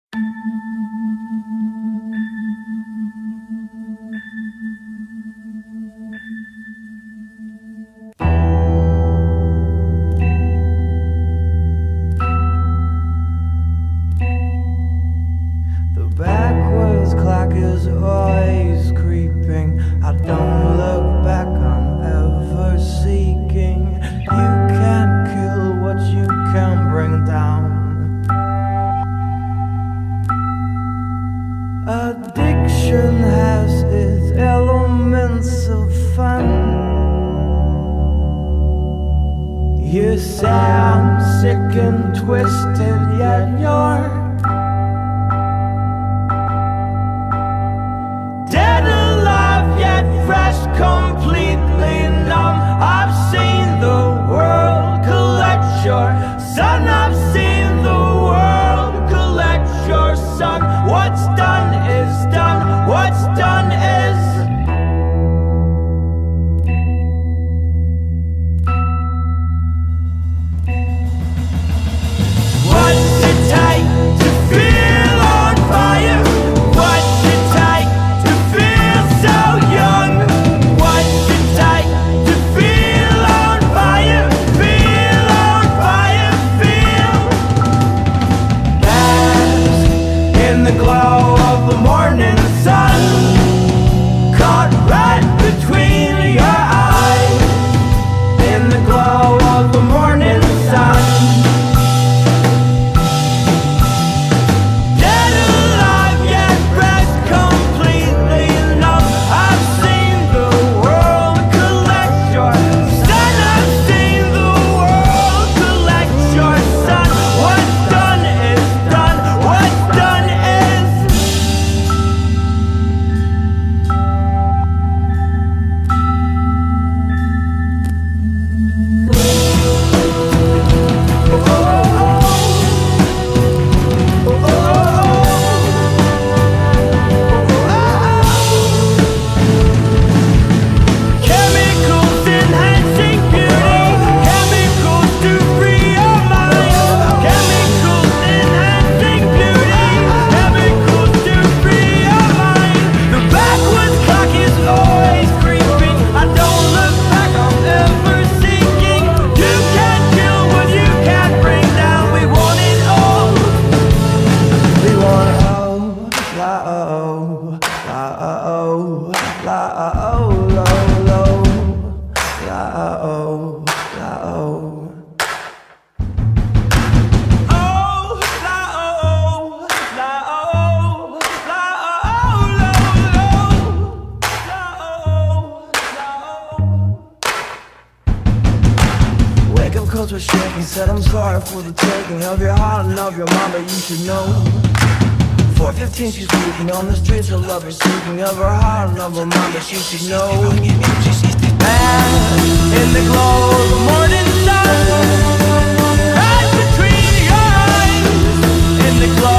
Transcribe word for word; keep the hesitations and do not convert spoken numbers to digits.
Backwards clock is always creeping. I don't look back, I'm ever seeking. You can't kill what you can bring down. Addiction has its elements of fun. You say I'm sick and twisted, yet you're fresh, completely numb. I've seen the world collect your sun. I've seen the world collect your sun. What's done is done. What's done is what's it take to feel on fire? What's it take to feel so young? What's it take to feel on fire? Feel on fire, feel. Bask in the glow of the morning sun, caught right between your eyes. In the glow of the morning sun, cause we're shaking. Said I'm sorry for the taking of your heart and of your mind, but you should know four fifteen she's weeping on the streets, her lover seeking of her heart and of her mind, but she should know. And in the glow of the morning sun, right between your eyes, in the glow